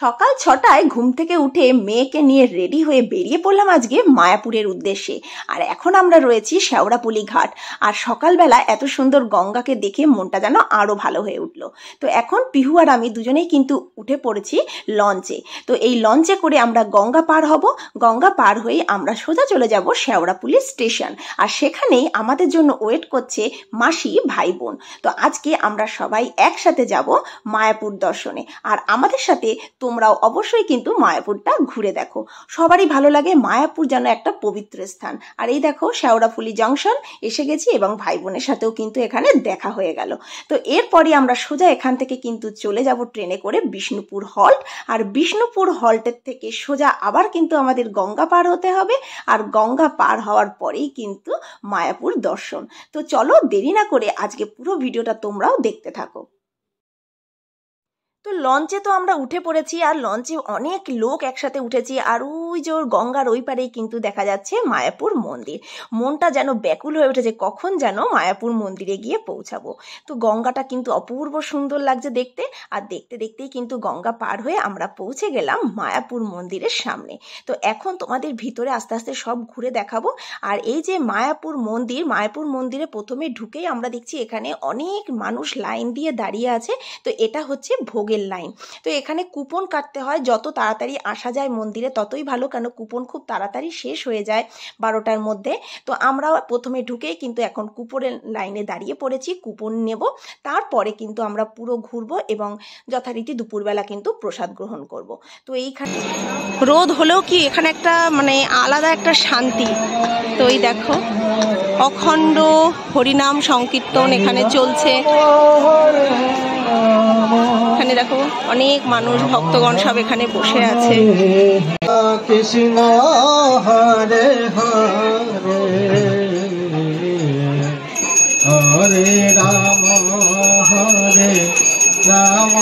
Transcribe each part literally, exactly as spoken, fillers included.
সকাল ছটায় ঘুম থেকে উঠে মেয়েকে নিয়ে রেডি হয়ে বেরিয়ে পড়লাম আজকে মায়াপুরের উদ্দেশ্যে। আর এখন আমরা রয়েছি শেওড়াপুলি ঘাট। আর সকালবেলা এত সুন্দর গঙ্গাকে দেখে মনটা যেন আরও ভালো হয়ে উঠলো। তো এখন পিহু আর আমি দুজনেই কিন্তু উঠে পড়েছি লঞ্চে। তো এই লঞ্চে করে আমরা গঙ্গা পার হব। গঙ্গা পার হয়ে আমরা সোজা চলে যাব শেওড়াপুলি স্টেশন। আর সেখানেই আমাদের জন্য ওয়েট করছে মাসি ভাই বোন। তো আজকে আমরা সবাই একসাথে যাব মায়াপুর দর্শনে। আর আমাদের সাথে তোমরাও অবশ্যই কিন্তু মায়াপুরটা ঘুরে দেখো। সবারই ভালো লাগে, মায়াপুর যেন একটা পবিত্র স্থান। আর এই দেখো শেওড়াফুলি জংশন এসে গেছি এবং ভাই বোনের সাথেও কিন্তু এখানে দেখা হয়ে গেল। তো এরপরে আমরা সোজা এখান থেকে কিন্তু চলে যাব ট্রেনে করে বিষ্ণুপুর হল্ট। আর বিষ্ণুপুর হল্টের থেকে সোজা আবার কিন্তু আমাদের গঙ্গা পার হতে হবে। আর গঙ্গা পার হওয়ার পরেই কিন্তু মায়াপুর দর্শন। তো চলো দেরি না করে আজকে পুরো ভিডিওটা তোমরাও দেখতে থাকো। তো লঞ্চে তো আমরা উঠে পড়েছি, আর লঞ্চে অনেক লোক একসাথে উঠেছি। আর ওই যে গঙ্গার ওই পারেই কিন্তু দেখা যাচ্ছে মায়াপুর মন্দির। মনটা যেন ব্যাকুল হয়ে উঠেছে কখন যেন মায়াপুর মন্দিরে গিয়ে পৌঁছাবো। তো গঙ্গাটা কিন্তু অপূর্ব সুন্দর লাগছে দেখতে। আর দেখতে দেখতেই কিন্তু গঙ্গা পার হয়ে আমরা পৌঁছে গেলাম মায়াপুর মন্দিরের সামনে। তো এখন তোমাদের ভিতরে আস্তে আস্তে সব ঘুরে দেখাবো। আর এই যে মায়াপুর মন্দির, মায়াপুর মন্দিরে প্রথমে ঢুকেই আমরা দেখছি এখানে অনেক মানুষ লাইন দিয়ে দাঁড়িয়ে আছে। তো এটা হচ্ছে ভোগ লাইন। তো এখানে কুপন কাটতে হয়, যত তাড়াতাড়ি আসা যায় মন্দিরে ততই ভালো, কেন কুপন খুব তাড়াতাড়ি শেষ হয়ে যায় বারোটার মধ্যে। তো আমরা প্রথমে ঢুকেই কিন্তু এখন কুপনের লাইনে দাঁড়িয়ে পড়েছি, কুপন নেব। তারপরে কিন্তু আমরা পুরো ঘুরবো এবং যথারীতি দুপুরবেলা কিন্তু প্রসাদ গ্রহণ করব। তো এইখানে রোদ হলেও কি এখানে একটা মানে আলাদা একটা শান্তি। তো এই দেখো অখণ্ড হরিনাম সংকীর্তন এখানে চলছে। এখানে দেখো অনেক মানুষ ভক্তগণ সব এখানে বসে আছে। কৃষ্ণ হরে হরে হরে রাম হরে রাম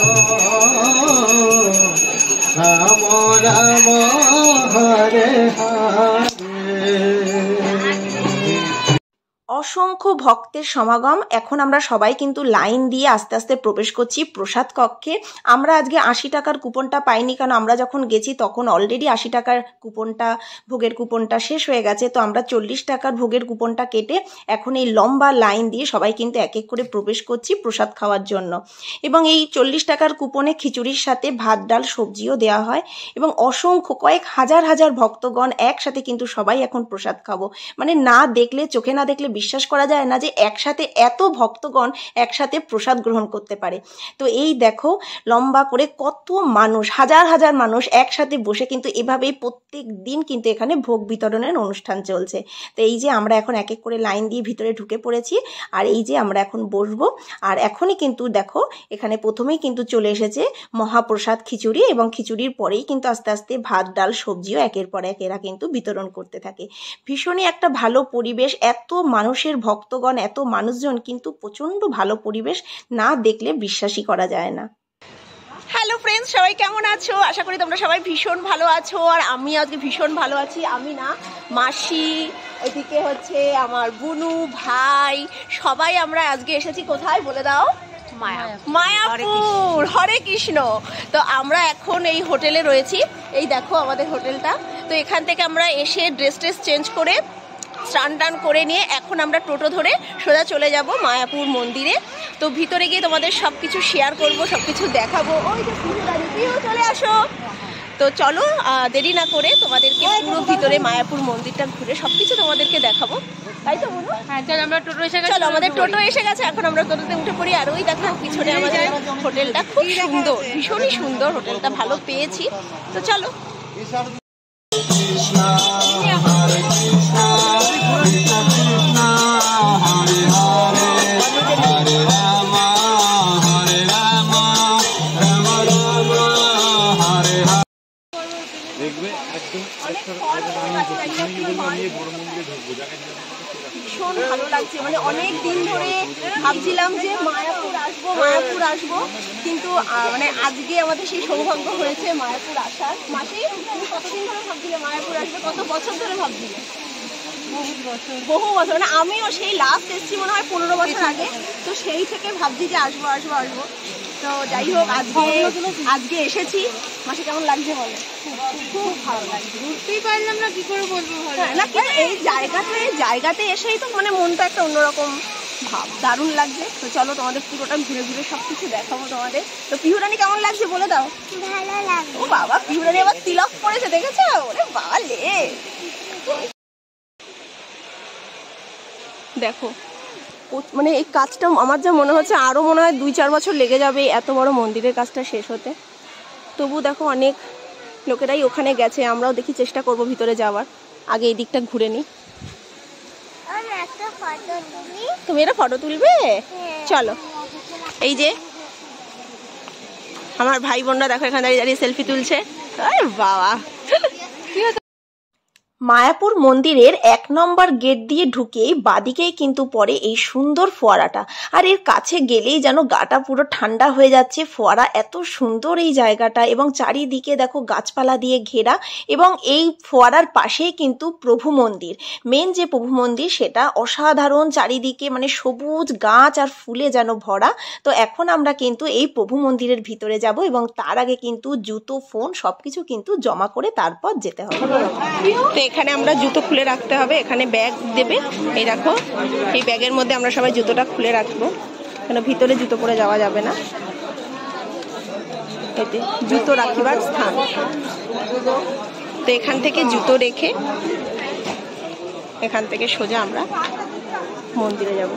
রাম রাম হরে হরে। অসংখ্য ভক্তের সমাগম। এখন আমরা সবাই কিন্তু লাইন দিয়ে আস্তে আস্তে প্রবেশ করছি প্রসাদ কক্ষে। আমরা আজকে আশি টাকার কুপনটা পাইনি, কারণ আমরা যখন গেছি তখন অলরেডি আশি টাকার কুপনটা ভোগের কুপনটা শেষ হয়ে গেছে। তো আমরা চল্লিশ টাকার ভোগের কুপনটা কেটে এখন এই লম্বা লাইন দিয়ে সবাই কিন্তু এক এক করে প্রবেশ করছি প্রসাদ খাওয়ার জন্য। এবং এই চল্লিশ টাকার কুপনে খিচুড়ির সাথে ভাত ডাল সবজিও দেওয়া হয়। এবং অসংখ্য কয়েক হাজার হাজার ভক্তগণ একসাথে কিন্তু সবাই এখন প্রসাদ খাবো। মানে না দেখলে, চোখে না দেখলে বিশ্বাস করা যায় না যে একসাথে এত ভক্তগণ একসাথে প্রসাদ গ্রহণ করতে পারে। তো এই দেখো লম্বা করে কত মানুষ, হাজার হাজার মানুষ একসাথে বসে কিন্তু এভাবেই প্রত্যেক দিন কিন্তু এখানে ভোগ বিতরণের অনুষ্ঠান চলছে। তো এই যে আমরা এখন এক এক করে লাইন দিয়ে ভিতরে ঢুকে পড়েছি। আর এই যে আমরা এখন বসবো। আর এখনই কিন্তু দেখো এখানে প্রথমেই কিন্তু চলে এসেছে মহাপ্রসাদ খিচুড়ি, এবং খিচুড়ির পরেই কিন্তু আস্তে আস্তে ভাত ডাল সবজিও একের পর এক এরা কিন্তু বিতরণ করতে থাকে। ভীষণই একটা ভালো পরিবেশ, এত মানুষের ভক্তগণ, এত মানুষজন, কিন্তু প্রচণ্ড ভালো পরিবেশ, না দেখলে বিশ্বাসই করা যায় না। হ্যালো ফ্রেন্ডস, সবাই কেমন আছো? আশা করি তোমরা সবাই ভীষণ ভালো আছো। আর আমি আজকে ভীষণ ভালো আছি। আমি না, মাসি, এদিকে হচ্ছে আমার বুনু ভাই, সবাই আমরা আজকে এসেছি কোথায় বলে দাও? মায়াপুর। হরে কৃষ্ণ। তো আমরা এখন এই হোটেলে রয়েছি। এই দেখো আমাদের হোটেলটা। তো এখান থেকে আমরা এসে ড্রেস ট্রেস চেঞ্জ করে স্নান টান করে নিয়ে এখন আমরা টোটো ধরে সোজা চলে যাব মায়াপুর মন্দিরে। তো ভিতরে গিয়ে তোমাদের সব কিছু শেয়ার করবো, সব কিছু দেখাবো। ওই যে পিহু চলে আসো। তো চলো দেরি না করে তোমাদেরকে পুরো ভিতরে মায়াপুর মন্দিরটা ঘুরে সব কিছু তোমাদেরকে দেখাবো। তাই তো বলো? হ্যাঁ, চলো আমরা টোটো এসে গেছে। চলো আমাদের টোটো এসে গেছে, এখন আমরা টোটোতে উঠে পড়ি। আর ওই দেখো পিছনে আমাদের হোটেলটা, খুব সুন্দর, ভীষণই সুন্দর হোটেলটা, ভালো পেয়েছি। তো চলো। ভীষণ ভালো লাগছে, মানে অনেক দিন ধরে ভাবছিলাম যে মায়াপুর আসবো মায়াপুর আসবো কিন্তু মানে আজকে আমাদের সেই সৌভাগ্য হয়েছে মায়াপুর আসার। মাসি, তুমি কতদিন ধরে ভাবছিলে মায়াপুর আসবে? কত বছর ধরে ভাবছিলে? বহু বছর, মানে আমিও সেই লাস্ট এসেছি মনে হয় পনেরো বছর আগে। তো সেই থেকে ভাবছি যে আসবো আসবো আসবো। তো যাই হোক আজকে আজকে এসেছি। মাসি কেমন লাগছে বলো? খুব ভালো লাগছে, ঘুরতেই পারলাম না, কি করে বলবো না, এই জায়গাতে জায়গাতে এসেই তো মানে মনটা একটা অন্যরকম ভাব, দারুণ লাগছে। তো চলো তোমাদের পুরোটা ঘুরে ঘুরে সবকিছু দেখাবো তোমাদের। তো পিহুরানি কেমন লাগছে বলে দাও? ভালো লাগছে। ও বাবা, পিহুরানি আবার তিলক পড়েছে, দেখেছো? ওরে বাবা লে, দেখো মানে এই কাজটা আমার যা মনে হচ্ছে আরো মনে হয় দুই চার বছর লেগে যাবে এত বড় মন্দিরের কাজটা শেষ হতে। তবু দেখো অনেক লোকেরাই ওখানে গেছে, আমরাও দেখি চেষ্টা করব ভিতরে যাওয়ার। আগে এই দিকটা ঘুরে নি। তুমি এটা ফটো তুলবে? চলো। এই যে আমার ভাই বোনরা দেখো এখানে দাঁড়িয়ে দাঁড়িয়ে সেলফি তুলছে। আরে বাবা, মায়াপুর মন্দিরের এক নম্বর গেট দিয়ে ঢুকেই বাদিকেই কিন্তু পড়ে এই সুন্দর ফোয়ারাটা। আর এর কাছে গেলেই যেন গাটা পুরো ঠান্ডা হয়ে যাচ্ছে। ফোয়ারা এত সুন্দর এই জায়গাটা, এবং চারিদিকে দেখো গাছপালা দিয়ে ঘেরা, এবং এই ফোয়ারার পাশেই কিন্তু প্রভু মন্দির, মেন যে প্রভু মন্দির সেটা অসাধারণ, চারিদিকে মানে সবুজ গাছ আর ফুলে যেন ভরা। তো এখন আমরা কিন্তু এই প্রভু মন্দিরের ভিতরে যাব, এবং তার আগে কিন্তু জুতো, ফোন সবকিছু কিন্তু জমা করে তারপর যেতে হবে। এখানে আমরা জুতো খুলে রাখতে হবে, এখানে ব্যাগ দেবে, এই দেখো এই ব্যাগের মধ্যে আমরা সবাই জুতোটা খুলে রাখবো, কেন ভিতরে জুতো পরে যাওয়া যাবে না। এতে জুতো রাখিবার স্থান, তো এখান থেকে জুতো রেখে এখান থেকে সোজা আমরা মন্দিরে যাব।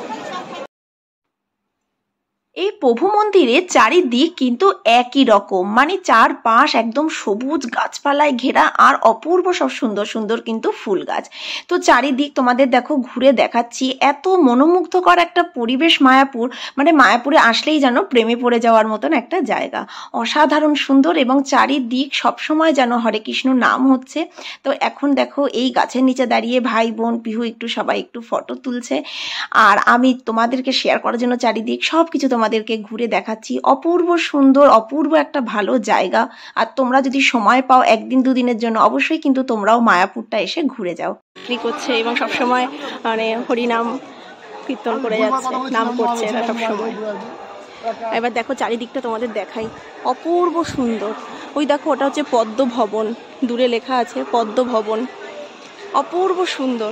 এই প্রভু মন্দিরের চারিদিক কিন্তু একই রকম, মানে চারপাশ একদম সবুজ গাছপালায় ঘেরা, আর অপূর্ব সব সুন্দর সুন্দর কিন্তু ফুল গাছ। তো চারিদিক তোমাদের দেখো ঘুরে দেখাচ্ছি, এত মনোমুগ্ধকর একটা পরিবেশ মায়াপুর, মানে মায়াপুরে আসলেই যেন প্রেমে পড়ে যাওয়ার মতন একটা জায়গা, অসাধারণ সুন্দর, এবং চারিদিক সবসময় যেন হরে কৃষ্ণ নাম হচ্ছে। তো এখন দেখো এই গাছের নিচে দাঁড়িয়ে ভাই বোন পিহু একটু সবাই একটু ফটো তুলছে, আর আমি তোমাদেরকে শেয়ার করার জন্য চারিদিক সব কিছু তোমাদেরকে ঘুরে দেখাচ্ছি। অপূর্ব সুন্দর, অপূর্ব একটা ভালো জায়গা। আর তোমরা যদি সময় পাও একদিন দুদিনের জন্য, অবশ্যই কিন্তু তোমরাও মায়াপুরটা এসে ঘুরে যাও। বিক্রি করছে এবং সবসময় মানে হরিনাম কীর্তন করে যাচ্ছে, নাম করছে এরা সবসময়। এবার দেখো চারিদিকটা তোমাদের দেখাই, অপূর্ব সুন্দর। ওই দেখো ওটা হচ্ছে পদ্ম ভবন, দূরে লেখা আছে পদ্ম ভবন, অপূর্ব সুন্দর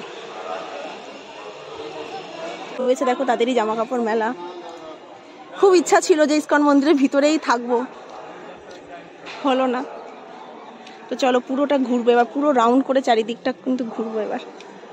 রয়েছে। দেখো তাদেরই জামা কাপড় মেলা। খুব ইচ্ছা ছিল যে ইস্কন মন্দিরের ভিতরেই থাকবো, হলো না। তো চলো পুরোটা ঘুরবো এবার, পুরো রাউন্ড করে চারিদিকটা কিন্তু ঘুরবো এবার।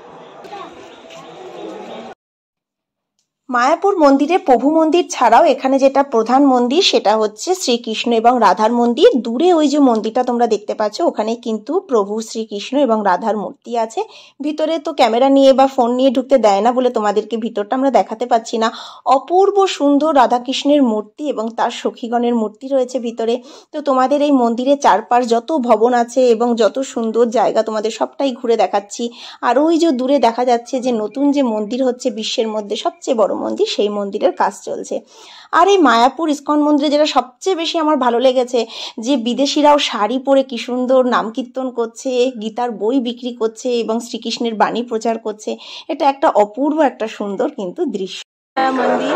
মায়াপুর মন্দিরে প্রভু মন্দির ছাড়াও এখানে যেটা প্রধান মন্দির সেটা হচ্ছে শ্রীকৃষ্ণ এবং রাধার মন্দির। দূরে ওই যে মন্দিরটা তোমরা দেখতে পাচ্ছ, ওখানে কিন্তু প্রভু শ্রীকৃষ্ণ এবং রাধার মূর্তি আছে। ভিতরে তো ক্যামেরা নিয়ে বা ফোন নিয়ে ঢুকতে দেয় না বলে তোমাদেরকে ভিতরটা আমরা দেখাতে পাচ্ছি না। অপূর্ব সুন্দর রাধাকৃষ্ণের মূর্তি এবং তার সখীগণের মূর্তি রয়েছে ভিতরে। তো তোমাদের এই মন্দিরের চারপাশ যত ভবন আছে এবং যত সুন্দর জায়গা তোমাদের সবটাই ঘুরে দেখাচ্ছি। আর ওই যে দূরে দেখা যাচ্ছে যে নতুন যে মন্দির হচ্ছে বিশ্বের মধ্যে সবচেয়ে বড় মন্দির, সেই মন্দিরের কাজ চলছে। আর এই মায়াপুর ইস্কন মন্দিরে যেটা সবচেয়ে বেশি আমার ভালো লেগেছে, যে বিদেশিরাও শাড়ি পরে কি সুন্দর নাম কীর্তন করছে, গীতার বই বিক্রি করছে এবং শ্রীকৃষ্ণের বাণী প্রচার করছে। এটা একটা অপূর্ব একটা সুন্দর কিন্তু দৃশ্য মন্দির।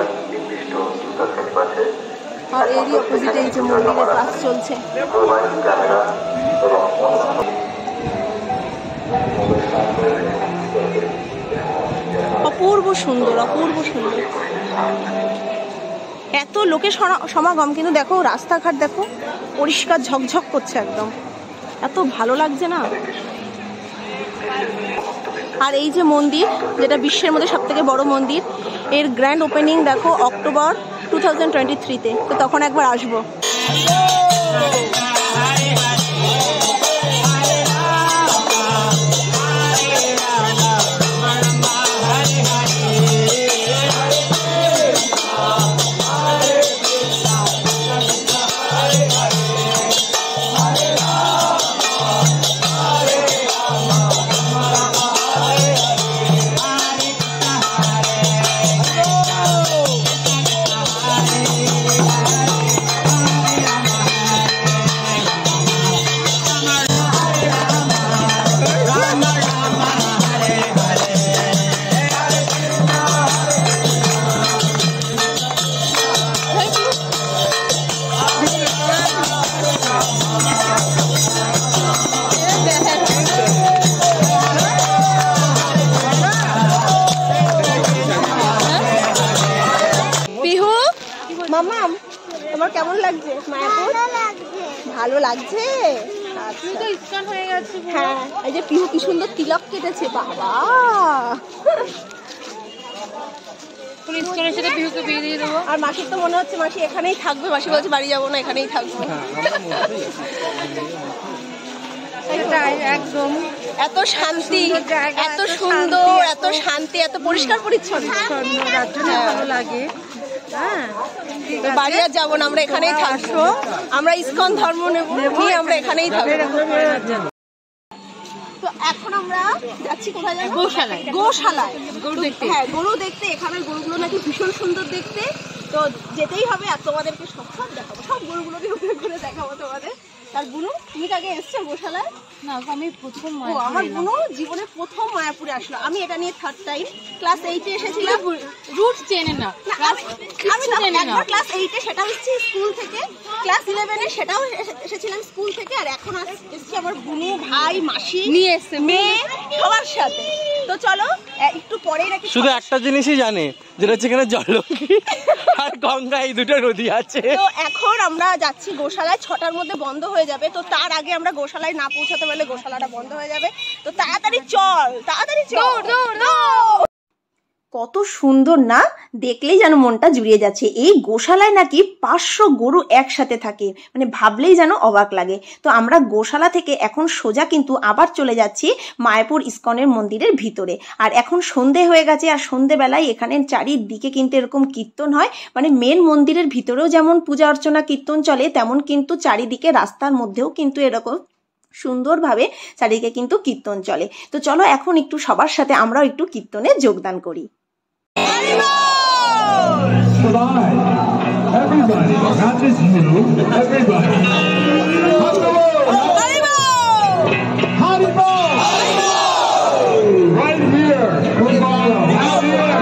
আর এরই অপোজিটে এই যে মন্দিরের কাজ চলছে। অপূর্ব সুন্দর, অপূর্ব সুন্দর, এত লোকের সমাগম, কিন্তু দেখো রাস্তাঘাট দেখো পরিষ্কার ঝকঝক করছে একদম, এত ভালো লাগছে না। আর এই যে মন্দির, যেটা বিশ্বের মধ্যে সব থেকে বড় মন্দির, এর গ্র্যান্ড ওপেনিং দেখো অক্টোবর টু থাউজেন্ড টোয়েন্টি থ্রিতে। তো তখন একবার আসবো। ভালো লাগছে। হ্যাঁ, এই যে পিহু কি সুন্দর তিলক কেটেছে, বাবা। আর মাসির তো মনে হচ্ছে মাসি এখানেই থাকবে, মাসি বলছে বাড়ি যাবো না, এখানেই থাকবো। একদম এত শান্তি, এত সুন্দর, এত শান্তি, এত পরিষ্কার পরিচ্ছন্ন, ভালো লাগে। হ্যাঁ, বাড়ি আর যাবো না, আমরা এখানেই থাকবো। আমরা ইসকন ধর্ম নিয়ে আমরা এখানেই থাকবো। তো এখন আমরা যাচ্ছি কোথায় যাবো? গোশালায়। গোশালায় গরু দেখতে। হ্যাঁ, গরু দেখতে। এখানের গরুগুলো নাকি ভীষণ সুন্দর দেখতে, তো যেতেই হবে। আর তোমাদেরকে সব সব দেখাবো, সব গরুগুলোকে ঘুরে ঘুরে দেখাবো তোমাদের। আর বুনু, তুমি আগে এসছো গোশালায়? না, আমি প্রথম। আমার বুনু জীবনে প্রথম মায়াপুরে আসলো। আমি এটা নিয়ে থার্ড টাইম। ক্লাস এইটে এসেছিলাম। রুট চেনে না, আমি একবার ক্লাস এইটে, সেটা হচ্ছে স্কুল থেকে। ক্লাস ইলেভেনে সেটাও এসেছিলাম স্কুল থেকে। আর এখন এসেছি আমার বুনু, ভাই, মাসি নিয়ে এসছে, মেয়ে, সবার সাথে। তো চলো একটু পরে নাকি শুধু একটা জিনিসই জানে, যেটা হচ্ছে এখানে জলঙ্গি আর গঙ্গা, এই দুটো নদী আছে। তো এখন আমরা যাচ্ছি গোশালায়। ছটার মধ্যে বন্ধ হয়ে যাবে, তো তার আগে আমরা গোশালায় না পৌঁছাতে পারলে গোশালাটা বন্ধ হয়ে যাবে। তো তাড়াতাড়ি চল, তাড়াতাড়ি চল। কত সুন্দর না, দেখলেই যেন মনটা জুড়িয়ে যাচ্ছে। এই গোশালায় নাকি পাঁচশো গরু একসাথে থাকে, মানে ভাবলেই যেন অবাক লাগে। তো আমরা গোশালা থেকে এখন সোজা কিন্তু আবার চলে যাচ্ছি মায়াপুর ইসকনের মন্দিরের ভিতরে। আর এখন সন্ধে হয়ে গেছে, আর সন্ধেবেলায় এখানে চারিদিকে কিন্তু এরকম কীর্তন হয়। মানে মেন মন্দিরের ভিতরেও যেমন পূজা অর্চনা কীর্তন চলে, তেমন কিন্তু চারিদিকে রাস্তার মধ্যেও কিন্তু এরকম সুন্দরভাবে চারিদিকে কিন্তু কীর্তন চলে। তো চলো এখন একটু সবার সাথে আমরাও একটু কীর্তনে যোগদান করি। Everybody, not just you, everybody. Haribol! Right here, Kumbala. Out here,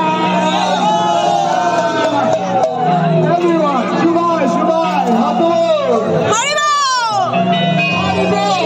now! Everyone, Shubai, Shubai, Haribol! Haribol! Haribol!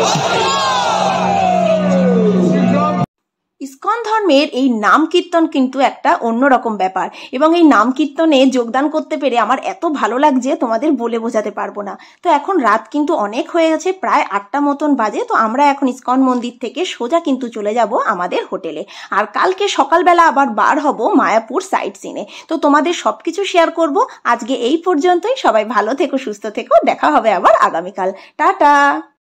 ISKCON ধর্মের এই নাম কীর্তন কিন্তু একটা অন্যরকম ব্যাপার, এবং এই নাম কীর্তনে যোগদান করতে পেরে আমার এত ভালো লাগছে তোমাদের বলে বোঝাতে পারবো না। তো এখন রাত কিন্তু অনেক হয়ে গেছে, প্রায় আটটা মতন বাজে। তো আমরা এখন ইসকন মন্দির থেকে সোজা কিন্তু চলে যাব আমাদের হোটেলে। আর কালকে সকালবেলা আবার বার হব মায়াপুর সাইট সিনে। তো তোমাদের সব কিছু শেয়ার করব। আজকে এই পর্যন্তই। সবাই ভালো থেকো, সুস্থ থেকো, দেখা হবে আবার আগামীকাল। টাটা।